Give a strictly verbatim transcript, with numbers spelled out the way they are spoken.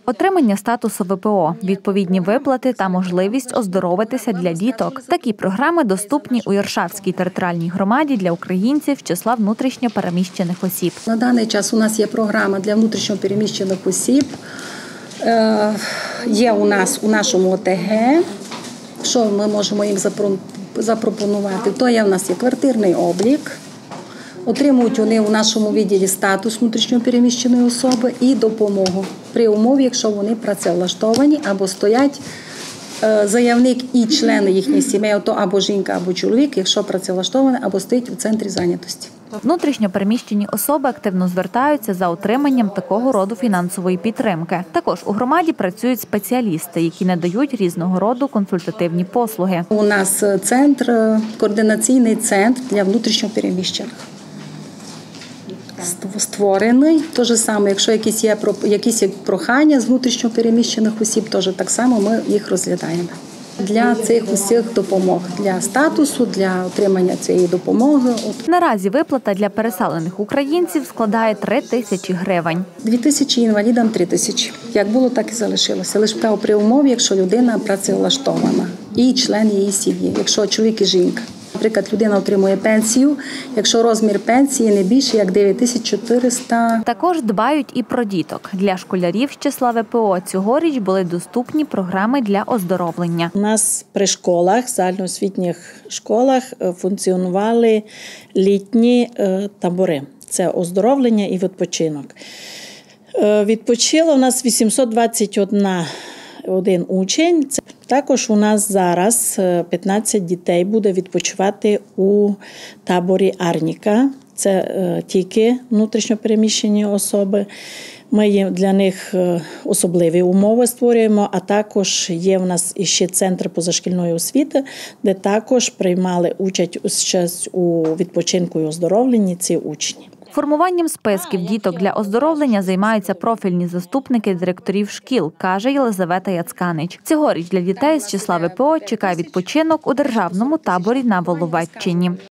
Отримання статусу В П О, відповідні виплати та можливість оздоровитися для діток. Такі програми доступні у Іршавській територіальній громаді для українців з числа внутрішньо переміщених осіб. На даний час у нас є програма для внутрішньо переміщених осіб. Є у нас у нашому О Те Ге, що ми можемо їм запропонувати. То є у нас є квартирний облік. Отримують вони у нашому відділі статус внутрішньо переміщеної особи і допомогу при умові, якщо вони працевлаштовані або стоять заявник і члени їхніх сімей, то або жінка, або чоловік, якщо працевлаштований, або стоїть у центрі зайнятості. Внутрішньо переміщені особи активно звертаються за отриманням такого роду фінансової підтримки. Також у громаді працюють спеціалісти, які надають різного роду консультативні послуги. У нас центр, координаційний центр для внутрішньо переміщених. Створений. Те ж саме, якщо якісь є, якісь є прохання з внутрішньо переміщених осіб, теж так само ми їх розглядаємо. Для цих усіх допомог, для статусу, для отримання цієї допомоги. Наразі виплата для переселених українців складає три тисячі гривень. Дві тисячі інвалідам, три тисячі. Як було, так і залишилося. Лише при умові, якщо людина працевлаштована і член її сім'ї, якщо чоловік і жінка. Наприклад, людина отримує пенсію, якщо розмір пенсії не більше, як дев'ять тисяч чотириста. Також дбають і про діток. Для школярів з числа В П О цьогоріч були доступні програми для оздоровлення. У нас при школах, загальноосвітніх школах функціонували літні табори. Це оздоровлення і відпочинок. Відпочило у нас вісімсот двадцять один учень. Також у нас зараз п'ятнадцять дітей буде відпочивати у таборі Арніка. Це тільки внутрішньо переміщені особи. Ми для них особливі умови створюємо, а також є в нас іще центр позашкільної освіти, де також приймали участь у відпочинку і оздоровленні ці учні. Формуванням списків діток для оздоровлення займаються профільні заступники директорів шкіл, каже Єлизавета Яцканич. Цьогоріч для дітей з числа В П О чекає відпочинок у державному таборі на Воловеччині.